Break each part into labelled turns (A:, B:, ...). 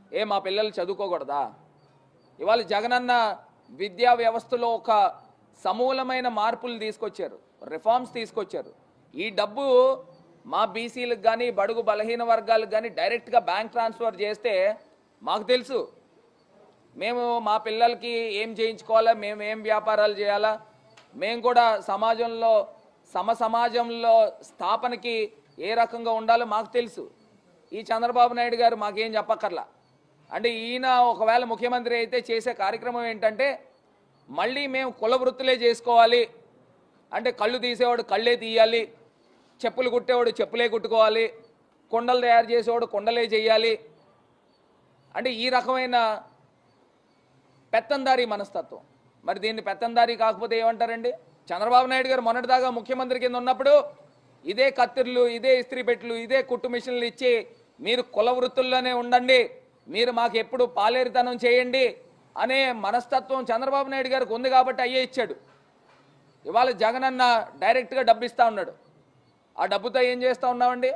A: మా పిల్లలు చదువుకోకూడదా? ఇవాళ జగనన్న విద్యా వ్యవస్థలో ఒక సమూలమైన మార్పులు తీసుకొచ్చారు, రిఫార్మ్స్ తీసుకొచ్చారు. ఈ డబ్బు మా బీసీలకు కానీ బడుగు బలహీన వర్గాలకు కానీ డైరెక్ట్గా బ్యాంక్ ట్రాన్స్ఫర్ చేస్తే మాకు తెలుసు, మేము మా పిల్లలకి ఏం చేయించుకోవాలా, మేము ఏం వ్యాపారాలు చేయాలా, మేము కూడా సమాజంలో సమాజంలో స్థాపనకి ఏ రకంగా ఉండాలో మాకు తెలుసు. ఈ చంద్రబాబు నాయుడు గారు మాకేం చెప్పక్కర్లా. అంటే ఈయన ఒకవేళ ముఖ్యమంత్రి అయితే చేసే కార్యక్రమం ఏంటంటే మళ్ళీ మేము కుల వృత్తులే చేసుకోవాలి, అంటే కళ్ళు తీసేవాడు కళ్ళే తీయాలి, చెప్పులు కుట్టేవాడు చెప్పులే కుట్టుకోవాలి, కుండలు తయారు చేసేవాడు కుండలే చేయాలి. అంటే ఈ రకమైన పెత్తందారీ మనస్తత్వం. మరి దీన్ని పెత్తందారీ కాకపోతే ఏమంటారండి? చంద్రబాబు నాయుడు గారు మొన్నటిదాకా ముఖ్యమంత్రి కింద ఉన్నప్పుడు ఇదే కత్తిర్లు, ఇదే ఇస్త్రీ పెట్టెలు, ఇదే కుట్టు మిషన్లు ఇచ్చి మీరు కుల వృత్తుల్లోనే ఉండండి, మీరు మాకు ఎప్పుడు పాలేరుతనం చేయండి అనే మనస్తత్వం చంద్రబాబు నాయుడు గారికి ఉంది కాబట్టి అయ్యే ఇచ్చాడు. ఇవాళ జగనన్న డైరెక్ట్గా డబ్బు ఇస్తూ ఉన్నాడు. ఆ డబ్బుతో ఏం చేస్తూ ఉన్నామండి?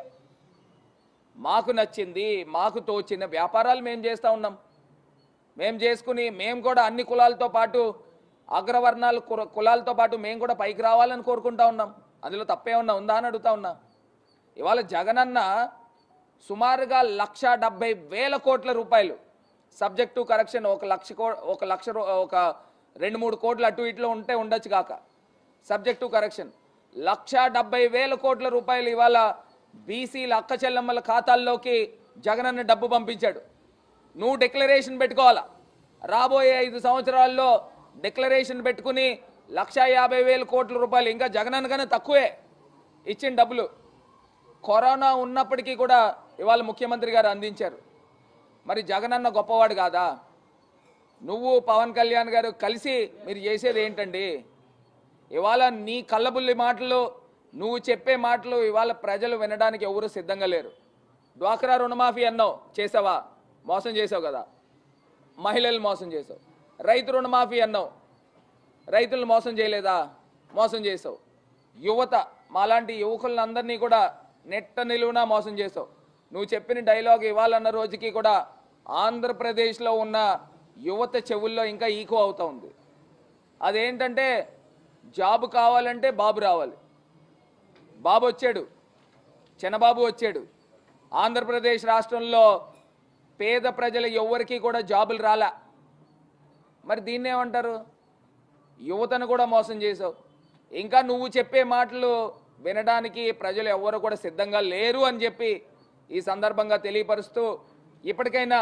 A: మాకు నచ్చింది, మాకు తోచిన వ్యాపారాలు మేము చేస్తూ ఉన్నాం. మేము చేసుకుని మేము కూడా అన్ని కులాలతో పాటు అగ్రవర్ణాల కులాలతో పాటు మేము కూడా పైకి రావాలని కోరుకుంటా ఉన్నాం. అందులో తప్పేమన్నా ఉందా అని అడుగుతా ఉన్నా. ఇవాళ జగనన్న సుమారుగా 1,70,000 కోట్ల రూపాయలు సబ్జెక్ట్ టు కరెక్షన్, ఒక లక్ష 2-3 కోట్లు అటు ఇట్లో ఉంటే ఉండొచ్చు కాక, సబ్జెక్ట్ టు కరెక్షన్ 1,70,000 కోట్ల రూపాయలు ఇవాళ బీసీల అక్క చెల్లెమ్మల ఖాతాల్లోకి జగనన్న డబ్బు పంపించాడు. నువ్వు డిక్లరేషన్ పెట్టుకోవాలా, రాబోయే 5 సంవత్సరాల్లో డిక్లరేషన్ పెట్టుకుని 1,50,000 కోట్ల రూపాయలు, ఇంకా జగనన్న కన్నా తక్కువే ఇచ్చిన డబ్బులు కరోనా ఉన్నప్పటికీ కూడా ఇవాళ ముఖ్యమంత్రి గారు అందించారు. మరి జగనన్న గొప్పవాడు కాదా? నువ్వు పవన్ కళ్యాణ్ గారు కలిసి మీరు చేసేది ఏంటండి? ఇవాళ నీ కళ్ళబుల్లి మాటలు, నువ్వు చెప్పే మాటలు ఇవాళ ప్రజలు వినడానికి ఎవరు సిద్ధంగా లేరు. డ్వాక్రా రుణమాఫీ అన్నావు, చేసావా? మోసం చేసావు కదా, మహిళలు మోసం చేసావు. రైతు రుణమాఫీ అన్నావు, రైతులను మోసం చేయలేదా? మోసం చేసావు. యువత, మాలాంటి యువకులందరినీ కూడా నెట్ట నిలువునా మోసం చేసావు. నువ్వు చెప్పిన డైలాగ్ ఇవ్వాలన్న రోజుకి కూడా ఆంధ్రప్రదేశ్లో ఉన్న యువత చెవుల్లో ఇంకా ఈకో అవుతూ ఉంది. అదేంటంటే జాబ్ కావాలంటే బాబు రావాలి. బాబు వచ్చాడు, చిన్నబాబు వచ్చాడు. ఆంధ్రప్రదేశ్ రాష్ట్రంలో పేద ప్రజలు ఎవ్వరికీ కూడా జాబులు రాలా. మరి దీన్నేమంటారు? యువతను కూడా మోసం చేసావు. ఇంకా నువ్వు చెప్పే మాటలు వినడానికి ప్రజలు ఎవ్వరు కూడా సిద్ధంగా లేరు అని చెప్పి ఈ సందర్భంగా తెలియపరుస్తూ, ఇప్పటికైనా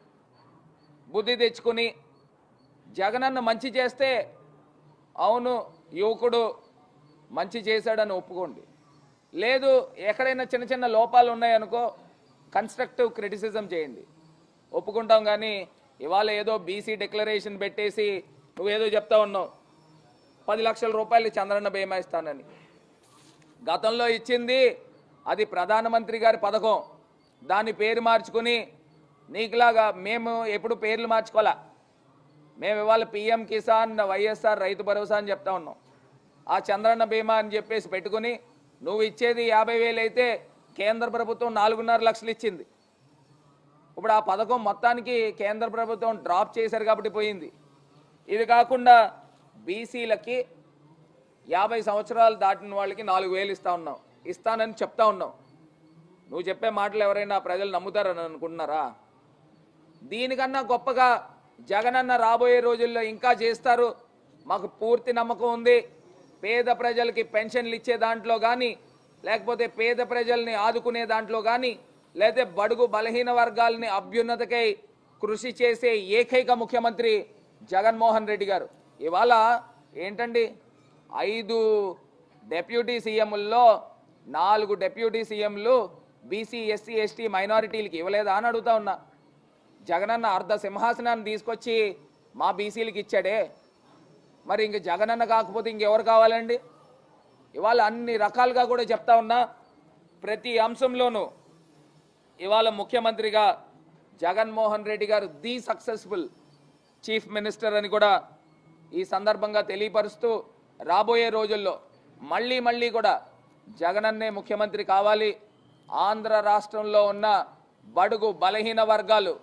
A: బుద్ధి తెచ్చుకుని జగనన్న మంచి చేస్తే అవును యువకుడు మంచి చేశాడని ఒప్పుకోండి. లేదు ఎక్కడైనా చిన్న చిన్న లోపాలు ఉన్నాయనుకో కన్స్ట్రక్టివ్ క్రిటిసిజం చేయండి, ఒప్పుకుంటాం. కానీ ఇవాళ ఏదో బీసీ డిక్లరేషన్ పెట్టేసి నువ్వేదో చెప్తా ఉన్నావు, 10 లక్షల రూపాయలు చంద్రన్న బీమా ఇస్తానని. గతంలో ఇచ్చింది అది ప్రధానమంత్రి గారి పథకం, దాని పేరు మార్చుకుని నీకులాగా మేము ఎప్పుడు పేర్లు మార్చుకోవాలా. మేము ఇవాళ పిఎం కిసాన్, వైఎస్ఆర్ రైతు భరోసా అని చెప్తా ఉన్నాం. ఆ చంద్రన్న బీమా అని చెప్పేసి పెట్టుకుని నువ్వు ఇచ్చేది 50,000 అయితే కేంద్ర ప్రభుత్వం 4.5 లక్షలు ఇచ్చింది. ఇప్పుడు ఆ పథకం మొత్తానికి కేంద్ర ప్రభుత్వం డ్రాప్ చేశారు కాబట్టి పోయింది. ఇది కాకుండా బీసీలకి 50 సంవత్సరాలు దాటిన వాళ్ళకి 4,000 ఇస్తానని చెప్తా ఉన్నావు. నువ్వు చెప్పే మాటలు ఎవరైనా ప్రజలు నమ్ముతారని అనుకుంటున్నారా? దీనికన్నా గొప్పగా జగనన్న రాబోయే రోజుల్లో ఇంకా చేస్తారు, మాకు పూర్తి నమ్మకం ఉంది. పేద ప్రజలకి పెన్షన్లు ఇచ్చే దాంట్లో కానీ, లేకపోతే పేద ప్రజల్ని ఆదుకునే దాంట్లో కానీ, లేకపోతే బడుగు బలహీన వర్గాలని అభ్యున్నతకై కృషి చేసే ఏకైక ముఖ్యమంత్రి జగన్మోహన్ రెడ్డి గారు. ఇవాళ ఏంటండి 5 డెప్యూటీ సీఎంల్లో 4 డెప్యూటీ సీఎంలు బీసీ, ఎస్సీ, ఎస్టీ మైనారిటీలకి ఇవ్వలేదా అని అడుగుతా ఉన్నా. జగనన్న అర్ధ సింహాసనాన్ని తీసుకొచ్చి మా బీసీలకి ఇచ్చాడే, మరి ఇంక జగనన్న కాకపోతే ఇంకెవరు కావాలండి? ఇవాళ అన్ని రకాలుగా కూడా చెప్తా ఉన్నా, ప్రతి అంశంలోనూ ఇవాళ ముఖ్యమంత్రిగా జగన్మోహన్ రెడ్డి గారు ది సక్సెస్ఫుల్ చీఫ్ మినిస్టర్ అని కూడా ఈ సందర్భంగా తెలియపరుస్తూ, రాబోయే రోజుల్లో మళ్ళీ కూడా జగనన్నే ముఖ్యమంత్రి కావాలి. ఆంధ్ర రాష్ట్రంలో ఉన్న బడుగు బలహీన వర్గాలు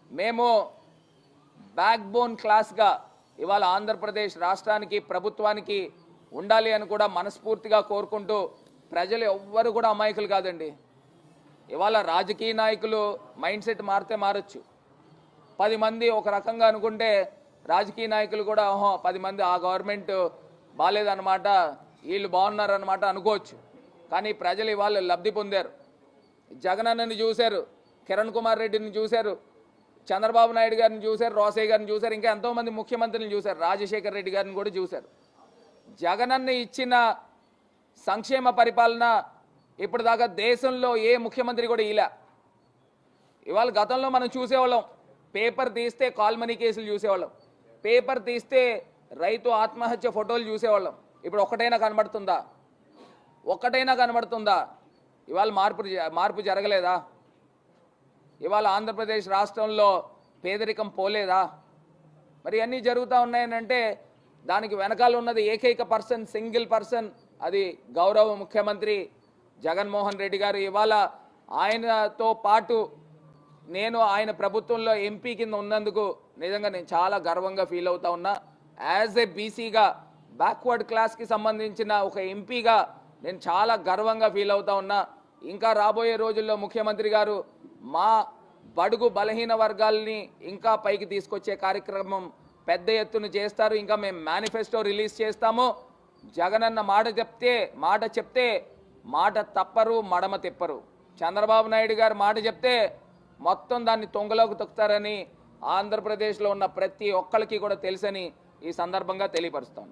A: మేము బ్యాక్ బోన్ క్లాస్గా ఇవాళ ఆంధ్రప్రదేశ్ రాష్ట్రానికి ప్రభుత్వానికి ఉండాలి అని కూడా మనస్ఫూర్తిగా కోరుకుంటూ ప్రజలు ఎవ్వరు కూడా అమాయకులు కాదండి. ఇవాళ రాజకీయ నాయకులు మైండ్ సెట్ మారితే మారచ్చు. 10 మంది ఒక రకంగా అనుకుంటే రాజకీయ నాయకులు కూడా 10 మంది ఆ గవర్నమెంట్ బాగాలేదన్నమాట, వీళ్ళు బాగున్నారన్నమాట అనుకోవచ్చు. కానీ ప్రజలు ఇవాళ లబ్ధి పొందారు. జగనన్నని చూశారు, కిరణ్ కుమార్ రెడ్డిని చూశారు, చంద్రబాబు నాయుడు గారిని చూశారు, రోసయ్య గారిని చూశారు, ఇంకా ఎంతోమంది ముఖ్యమంత్రులను చూశారు, రాజశేఖర్ రెడ్డి గారిని కూడా చూశారు. జగనన్న ఇచ్చిన సంక్షేమ పరిపాలన ఇప్పటిదాకా దేశంలో ఏ ముఖ్యమంత్రి కూడా ఇలా. ఇవాళ గతంలో మనం చూసేవాళ్ళం, పేపర్ తీస్తే కాల్మనీ కేసులు చూసేవాళ్ళం, పేపర్ తీస్తే రైతు ఆత్మహత్య ఫోటోలు చూసేవాళ్ళం. ఇప్పుడు ఒక్కటైనా కనబడుతుందా? ఒక్కటైనా కనబడుతుందా? ఇవాళ మార్పు జరగలేదా? ఇవాళ ఆంధ్రప్రదేశ్ రాష్ట్రంలో పేదరికం పోలేదా? మరి అన్నీ జరుగుతూ ఉన్నాయనంటే దానికి వెనకాల ఉన్నది ఏకైక పర్సన్, సింగిల్ పర్సన్, అది గౌరవ ముఖ్యమంత్రి జగన్మోహన్ రెడ్డి గారు. ఇవాళ ఆయనతో పాటు నేను ఆయన ప్రభుత్వంలో ఎంపీ కింద ఉన్నందుకు నిజంగా నేను చాలా గర్వంగా ఫీల్ అవుతా ఉన్నా. యాజ్ ఏ బీసీగా, బ్యాక్వర్డ్ క్లాస్కి సంబంధించిన ఒక ఎంపీగా నేను చాలా గర్వంగా ఫీల్ అవుతా ఉన్నా. ఇంకా రాబోయే రోజుల్లో ముఖ్యమంత్రి గారు మా బడుగు బలహీన వర్గాల్ని ఇంకా పైకి తీసుకొచ్చే కార్యక్రమం పెద్ద ఎత్తున చేస్తారు. ఇంకా మేము మేనిఫెస్టో రిలీజ్ చేస్తాము. జగనన్న మాట చెప్తే మాట తప్పరు, మడమ తిప్పరు. చంద్రబాబు నాయుడు గారు మాట చెప్తే మొత్తం దాన్ని తొంగలోకి తొక్కుతారని ఆంధ్రప్రదేశ్లో ఉన్న ప్రతి ఒక్కరికి కూడా తెలుసని ఈ సందర్భంగా తెలియపరుస్తాను.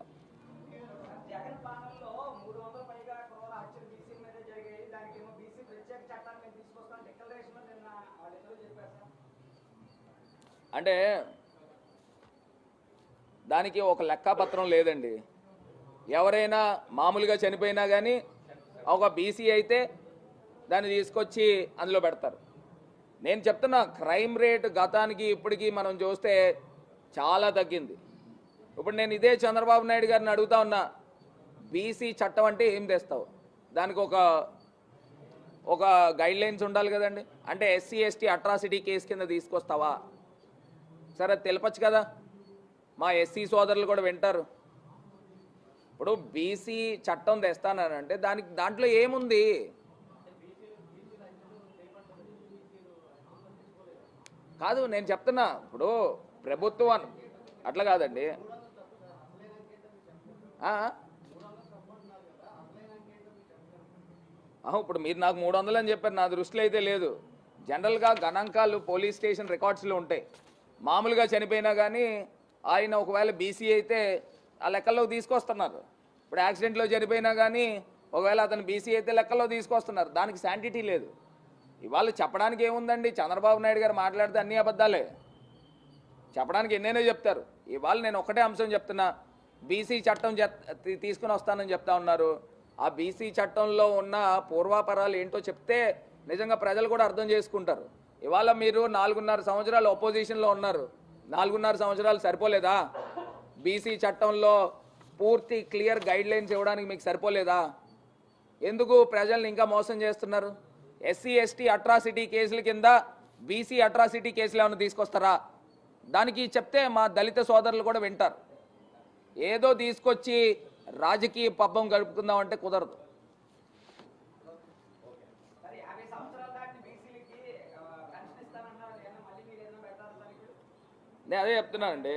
A: అంటే దానికి ఒక లెక్కాపత్రం లేదండి. ఎవరైనా మామూలుగా చనిపోయినా కానీ ఒక బీసీ అయితే దాన్ని తీసుకొచ్చి అందులో పెడతారు. నేను చెప్తున్నా, క్రైమ్ రేట్ గతానికి ఇప్పటికీ మనం చూస్తే చాలా తగ్గింది. ఇప్పుడు నేను ఇదే చంద్రబాబు నాయుడు గారిని అడుగుతా ఉన్నా, బీసీ చట్టం అంటే ఏం తెస్తావు? దానికి ఒక గైడ్ లైన్స్ ఉండాలి కదండి. అంటే ఎస్సీ ఎస్టీ అట్రాసిటీ కేసు కింద తీసుకొస్తావా? సరే తెలపచ్చు కదా, మా ఎస్సీ సోదరులు కూడా వింటారు. ఇప్పుడు బీసీ చట్టం తెస్తానంటే దాంట్లో ఏముంది? కాదు నేను చెప్తున్నా, ఇప్పుడు ప్రభుత్వం అట్లా కాదండి. ఇప్పుడు మీరు నాకు 300 అని చెప్పారు, నా దృష్టిలో అయితే లేదు. జనరల్గా గణాంకాలు పోలీస్ స్టేషన్ రికార్డ్స్లో ఉంటాయి. మామూలుగా చనిపోయినా కానీ ఆయన ఒకవేళ బీసీ అయితే ఆ లెక్కల్లో తీసుకొస్తున్నారు. ఇప్పుడు యాక్సిడెంట్లో చనిపోయినా కానీ ఒకవేళ అతను బీసీ అయితే లెక్కల్లో తీసుకొస్తున్నారు. దానికి శాంటిటీ లేదు. ఇవాళ చెప్పడానికి ఏముందండి? చంద్రబాబు నాయుడు గారు మాట్లాడితే అన్ని అబద్ధాలే, చెప్పడానికి ఎన్నైనా చెప్తారు. ఇవాళ నేను ఒకటే అంశం చెప్తున్నా, బీసీ చట్టం తీసుకుని వస్తానని చెప్తా ఉన్నారు. ఆ బీసీ చట్టంలో ఉన్న పూర్వాపరాలు ఏంటో చెప్తే నిజంగా ప్రజలు కూడా అర్థం చేసుకుంటారు. ఇవాళ మీరు 4.5 సంవత్సరాలు అపోజిషన్లో ఉన్నారు. 4.5 సంవత్సరాలు సరిపోలేదా? బీసీ చట్టంలో పూర్తి క్లియర్ గైడ్ లైన్స్ ఇవ్వడానికి మీకు సరిపోలేదా? ఎందుకు ప్రజల్ని ఇంకా మోసం చేస్తున్నారు? ఎస్సీ ఎస్టీ అట్రాసిటీ కేసుల కింద బీసీ అట్రాసిటీ కేసులు ఏమైనా తీసుకొస్తారా? దానికి చెప్తే మా దళిత సోదరులు కూడా వింటారు. ఏదో తీసుకొచ్చి రాజకీయ పబ్బం గడుపుకుందామంటే కుదరదు. నేను అదే చెప్తున్నానండి.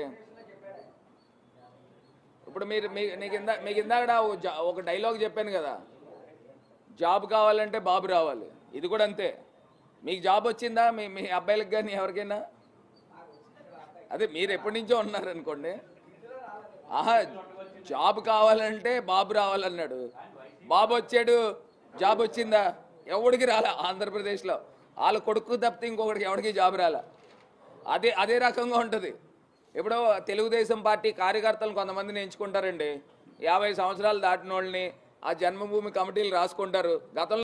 A: ఇప్పుడు మీకు ఇందాక ఒక డైలాగ్ చెప్పాను కదా, జాబ్ కావాలంటే బాబు రావాలి. ఇది కూడా అంతే. మీకు జాబ్ వచ్చిందా? మీ అబ్బాయిలకు కానీ ఎవరికైనా? అదే మీరు ఎప్పటి నుంచో ఉన్నారనుకోండి. జాబ్ కావాలంటే బాబు రావాలన్నాడు, బాబు వచ్చాడు, జాబ్ వచ్చిందా? ఎవడికి రాలా ఆంధ్రప్రదేశ్లో. వాళ్ళ కొడుకు తప్పితే ఇంకొకటికి ఎవరికి జాబ్ రాలా. అదే రకంగా ఉంటుంది. ఇప్పుడు తెలుగుదేశం పార్టీ కార్యకర్తలను కొంతమందిని ఎంచుకుంటారండి, 50 సంవత్సరాలు దాటిన వాళ్ళని. ఆ జన్మభూమి కమిటీలు రాసుకుంటారు. గతంలో